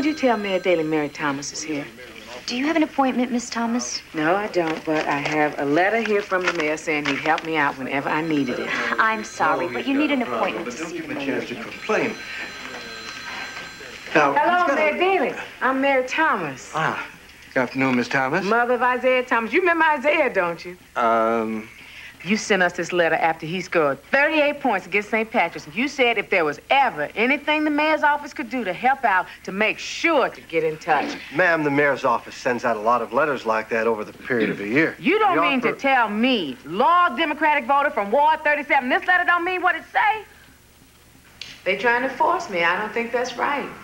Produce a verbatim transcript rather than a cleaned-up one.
Would you tell Mayor Dailey Mary Thomas is here? Do you have an appointment, Miss Thomas? No, I don't, but I have a letter here from the mayor saying he'd help me out whenever I needed it. I'm sorry, Oh, but you need an problem, appointment to but see don't the give a mayor. chance to complain. Now, Hello, gotta... Mayor Dailey. I'm Mary Thomas. Ah, good afternoon, Miss Thomas. Mother of Isiah Thomas. You remember Isiah, don't you? Um... You sent us this letter after he scored thirty-eight points against Saint Patrick's. You said if there was ever anything the mayor's office could do to help out, to make sure to get in touch. Ma'am, the mayor's office sends out a lot of letters like that over the period of a year. You don't We mean offer... to tell me, loyal Democratic voter from Ward thirty-seven, this letter don't mean what it say? They trying to force me. I don't think that's right.